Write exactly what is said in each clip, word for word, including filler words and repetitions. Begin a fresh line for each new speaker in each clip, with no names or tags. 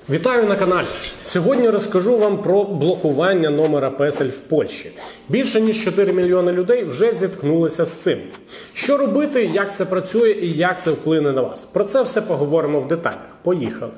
Вітаю на каналі! Сьогодні розкажу вам про блокування номера песель в Польщі. Більше ніж чотири мільйони людей вже зіткнулися з цим. Що робити, як це працює і як це вплине на вас? Про це все поговоримо в деталях. Поїхали!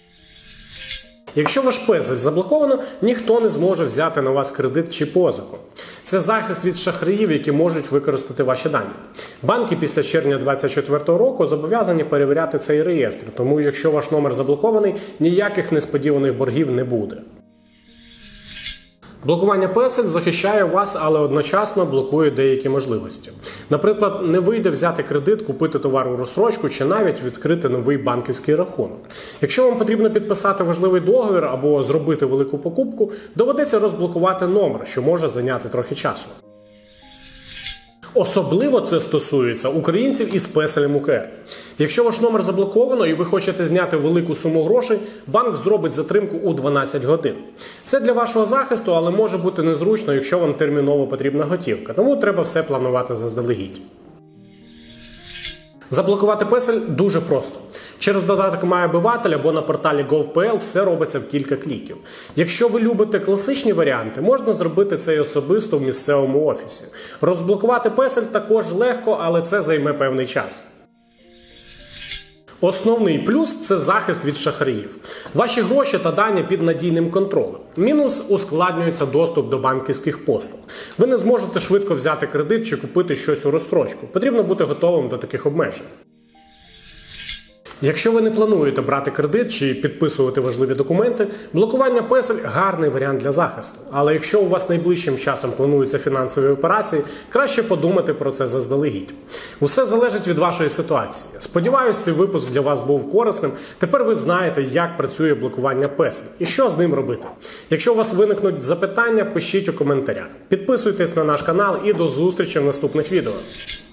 Якщо ваш песель заблоковано, ніхто не зможе взяти на вас кредит чи позику. Це захист від шахраїв, які можуть використати ваші дані. Банки після червня двадцять четвертого року зобов'язані перевіряти цей реєстр, тому якщо ваш номер заблокований, ніяких несподіваних боргів не буде. Блокування песель захищає вас, але одночасно блокує деякі можливості. Наприклад, не вийде взяти кредит, купити товар у розстрочку чи навіть відкрити новий банківський рахунок. Якщо вам потрібно підписати важливий договір або зробити велику покупку, доведеться розблокувати номер, що може зайняти трохи часу. Особливо це стосується українців із песелем У К Р. Якщо ваш номер заблоковано і ви хочете зняти велику суму грошей, банк зробить затримку у дванадцять годин. Це для вашого захисту, але може бути незручно, якщо вам терміново потрібна готівка. Тому треба все планувати заздалегідь. Заблокувати песель дуже просто. Через додаток «Мій обиватель» або на порталі гов крапка пе ел все робиться в кілька кліків. Якщо ви любите класичні варіанти, можна зробити це і особисто в місцевому офісі. Розблокувати песель також легко, але це займе певний час. Основний плюс – це захист від шахраїв. Ваші гроші та дані під надійним контролем. Мінус – ускладнюється доступ до банківських послуг. Ви не зможете швидко взяти кредит чи купити щось у розстрочку. Потрібно бути готовим до таких обмежень. Якщо ви не плануєте брати кредит чи підписувати важливі документи, блокування песель – гарний варіант для захисту. Але якщо у вас найближчим часом плануються фінансові операції, краще подумати про це заздалегідь. Усе залежить від вашої ситуації. Сподіваюсь, цей випуск для вас був корисним. Тепер ви знаєте, як працює блокування песель і що з ним робити. Якщо у вас виникнуть запитання, пишіть у коментарях. Підписуйтесь на наш канал і до зустрічі в наступних відео.